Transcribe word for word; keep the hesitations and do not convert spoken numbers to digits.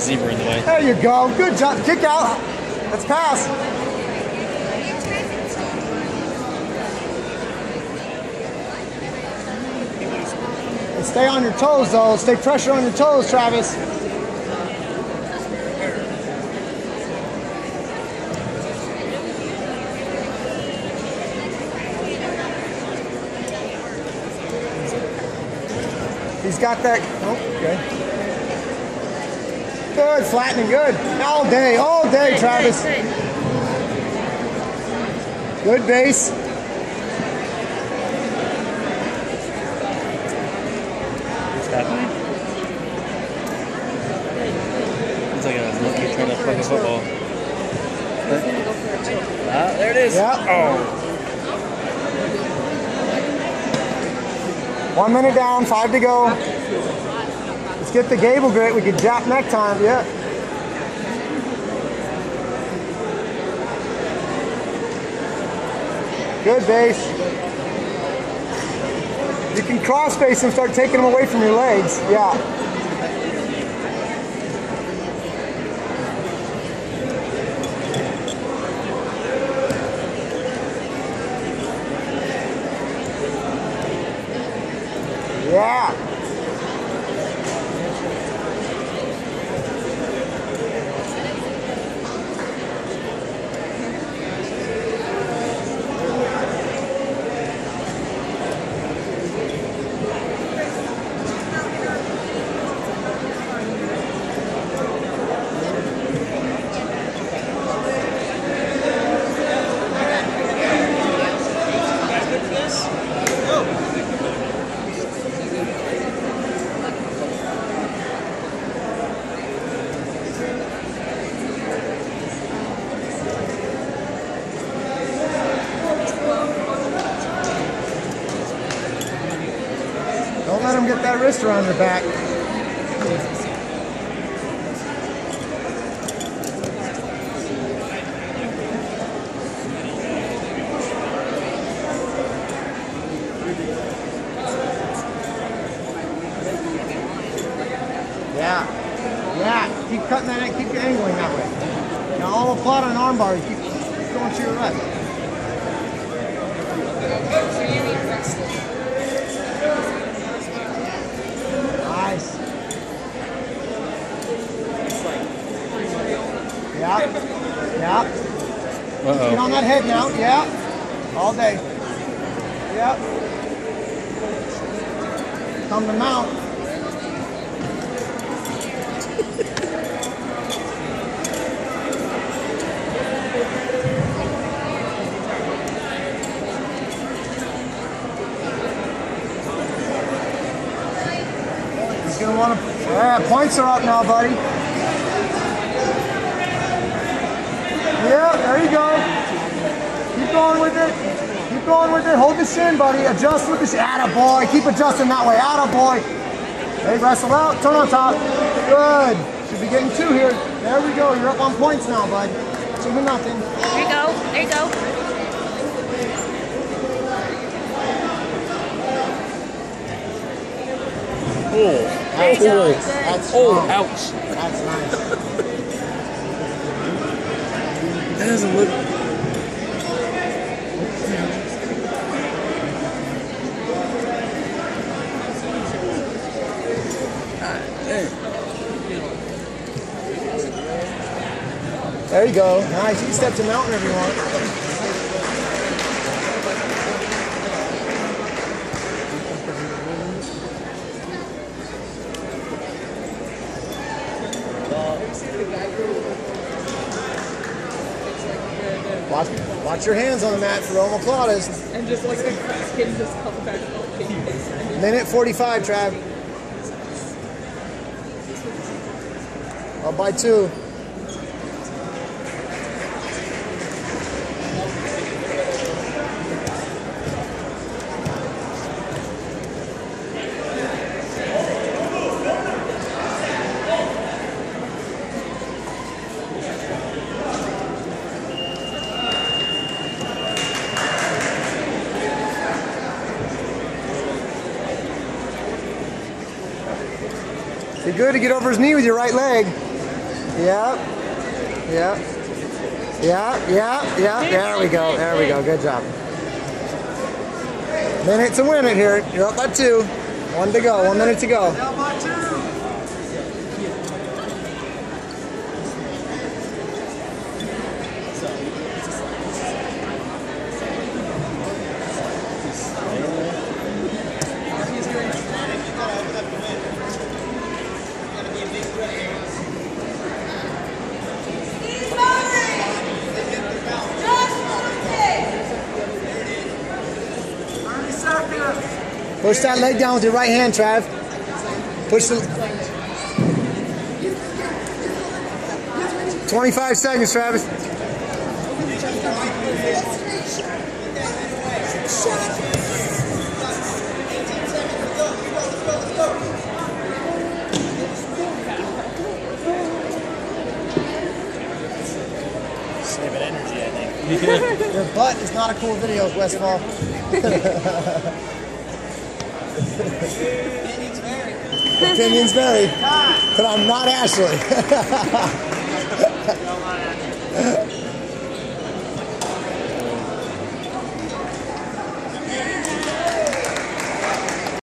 zebra in the way. There you go. Good job. Kick out. Let's pass. And stay on your toes, though. Stay pressure on your toes, Travis. He's got that. Oh, okay. Good, flattening, good. All day, all day, Travis. Good base. What's happening? It's like a monkey trying to fuck a football. Ah, there it is. Yeah. Oh. One minute down, five to go. Let's get the gable grit. We can jap neck time. Yeah. Good base. You can cross base and start taking them away from your legs. Yeah. Yeah. Don't let him get that wrist around your back. Yeah. Yeah. Keep cutting that, keep angling that way. Now all applaud on arm bar. You keep, keep going to your left. Nice. Yeah. Yeah. Uh-oh. Get on that head now. Yeah. All day. Yep. Come to mount. He's gonna want to. Yeah, points are up now, buddy. Yeah, there you go. Keep going with it. Keep going with it. Hold the shin, buddy. Adjust with the shin. Atta boy. Keep adjusting that way. Atta boy. Hey, wrestle out. Turn on top. Good. Should be getting two here. There we go. You're up on points now, bud. Two to nothing. There you go. There you go. Oh. There you go. That's Oh, strong. ouch. That's nice. That doesn't look... There you go. Nice. You can step to mountain if you want. Watch, watch your hands on the mat for omoplatas. And just like the skin just comes back up. Minute forty-five, Trav. Up by two. Be good to get over his knee with your right leg. Yep. Yep. Yeah, yeah, yeah. There we go. There we go. Good job. Minute to win it here. You're up by two. One to go. One minute to go. Up by two. Push that leg down with your right hand, Trav. Push the... twenty-five seconds, Travis. Saving energy, I think. Your butt is not a cool video, Westfall. Opinions vary. Opinions vary. But I'm not Ashley.